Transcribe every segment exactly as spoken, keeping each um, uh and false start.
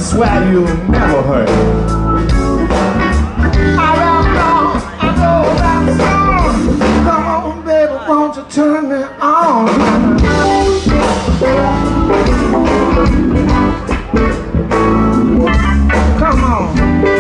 swear you'll never hurt. I know, I know that song. Come on, baby, won't you turn me on? Come on.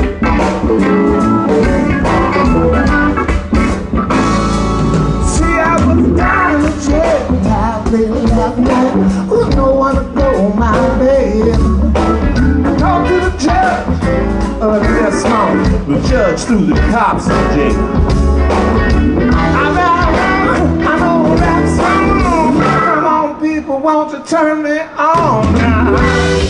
See, I was down in the jail, I lay last night with no one to go my bed. Talk to the judge, uh, that song. The judge threw the cops in jail. I know, I know that song. Come on, people, won't you turn me on now?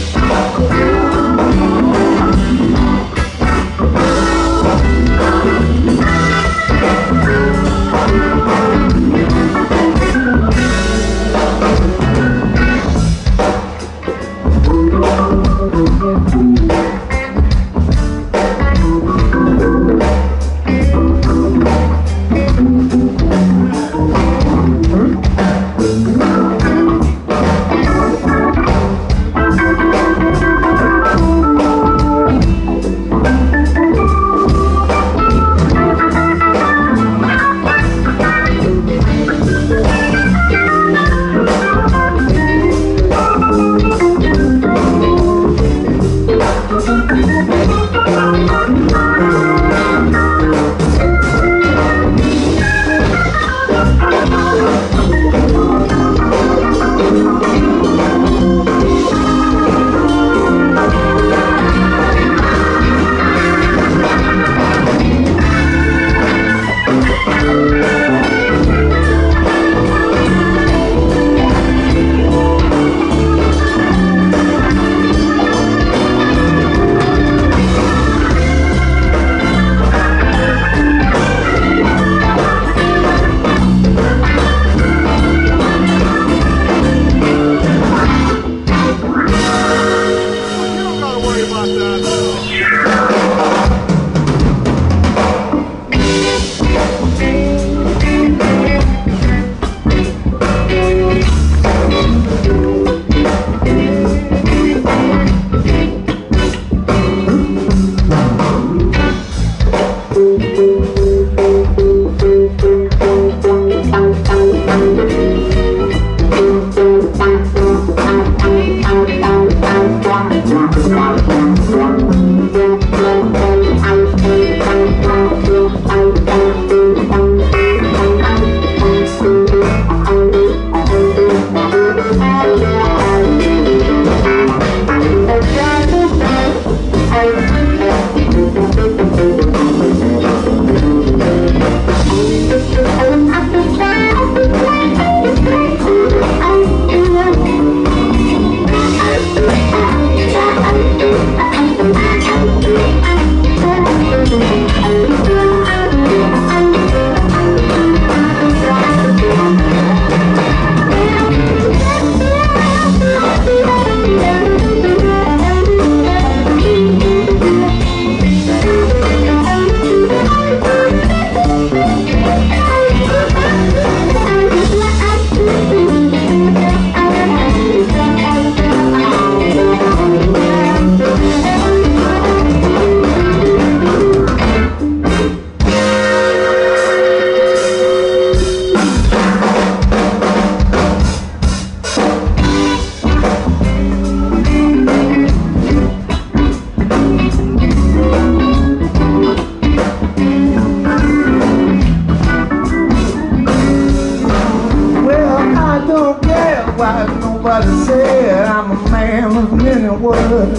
Nobody said I'm a man of many words.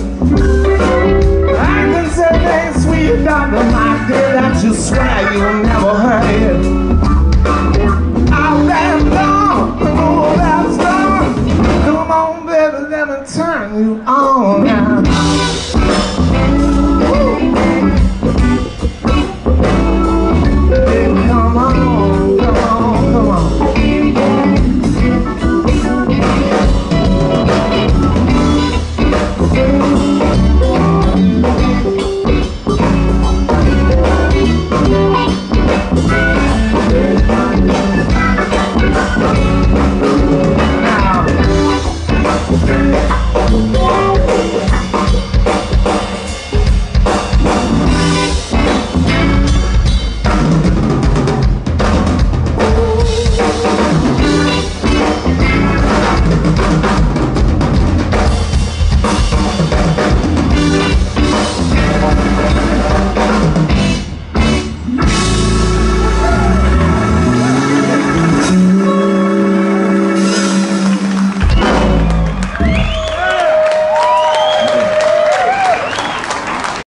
I can say things sweet, doctor, my dear, that you swear you'll never heard. I'll let long, oh, that's long. Come on, baby, let me turn you on now.